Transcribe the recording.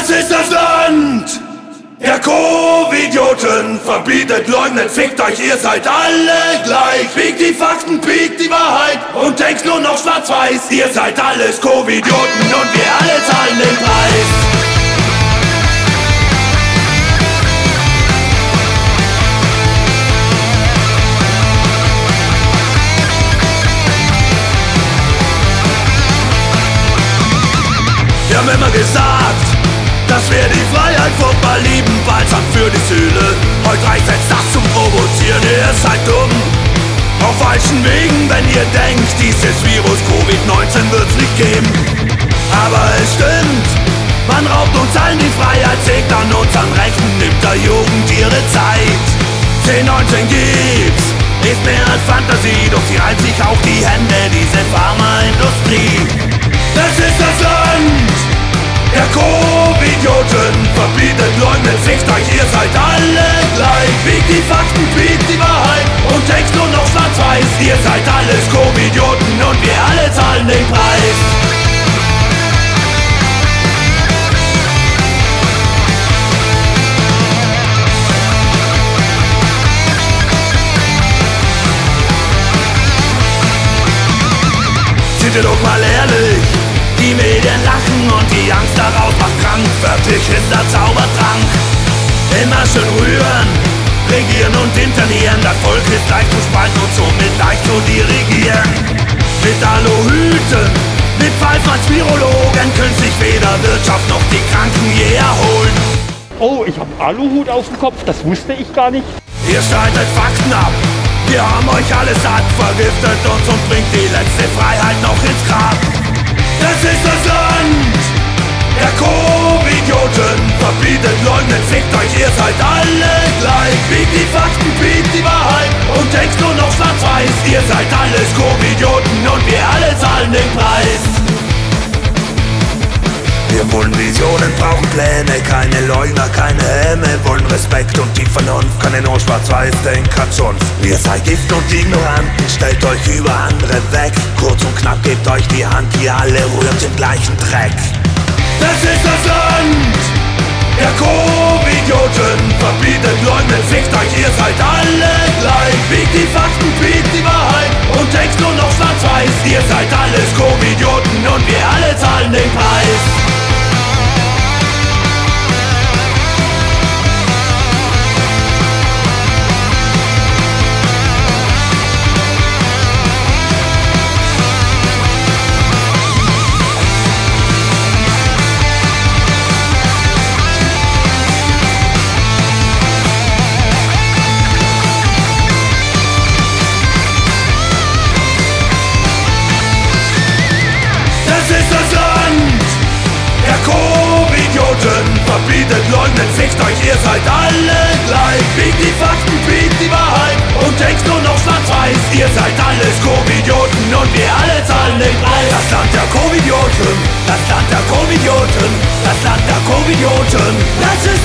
Das ist das Land der Covidioten. Verbietet, leugnet, fickt euch, ihr seid alle gleich. Biegt die Fakten, biegt die Wahrheit und denkt nur noch schwarz-weiß. Ihr seid alles Covidioten und wir alle zahlen den Preis. Wir haben immer gesagt, dass wir die Freiheit furchtbar lieben, balsam für die Seele. Heute reicht es, das zum Provozieren, ihr seid dumm. Auf falschen Wegen, wenn ihr denkt, dieses Virus Covid-19 wird's nicht geben. Aber es stimmt, man raubt uns allen die Freiheit, sägt an unseren Rechten, nimmt der Jugend ihre Zeit. 1019 gibt's, ist mehr als Fantasie, doch sie reibt sich auch die Hände, diese Pharmaindustrie. Das ist das Land der Covidioten. Verbietet, leugnet, fickt euch, ihr seid alle gleich. Biegt die Fakten, biegt die Wahrheit und denkt nur noch schwarz-weiß. Ihr seid alles Covidioten und wir alle zahlen den Preis. Seht ihr doch mal ehrlich, die Medien lachen und die Angst daraus macht krank. Fertig ist der Zaubertrank. Immer schön rühren, regieren und internieren. Das Volk ist leicht zu spalten und somit leicht zu dirigieren. Mit Aluhüten, mit Pfeifmanns-Virologen können sich weder Wirtschaft noch die Kranken je erholen. Oh, ich hab Aluhut auf dem Kopf, das wusste ich gar nicht. Ihr streitet Fakten ab, wir haben euch alles satt, vergiftet uns und bringt die letzte Freiheit noch ins Grab. Das ist das Land der Covidioten. Verbietet, leugnet, fickt euch, ihr seid alle gleich. Biegt die Fakten, biegt die Wahrheit und denkt nur noch schwarz-weiß. Ihr seid alles Covidioten und wir alle zahlen den Preis. Wir wollen Visionen, brauchen Pläne, keine Leugner, keine Häme. Wollen Respekt und die Vernunft, keine nur Schwarz-Weiß-Denker-Zunft. Ihr seid Gift und Ignoranten, stellt euch über andere weg. Kurz und knapp, gebt euch die Hand, ihr alle rührt den gleichen Dreck. Das ist das Land der Covidioten. Verbietet, leugnet, fickt euch, ihr seid alle gleich. Biegt die Fakten, biegt die Wahrheit und denkt nur noch schwarz-weiß. Ihr seid alles Covidioten und wir alle zahlen den Preis. Verbietet, leugnet, fickt euch, ihr seid alle gleich. Biegt die Fakten, biegt die Wahrheit und denkt nur noch schwarz-weiß. Ihr seid alles Covidioten und wir alle zahlen den Preis. Das Land der Covidioten, das Land der Covidioten, das Land der Covidioten. Das ist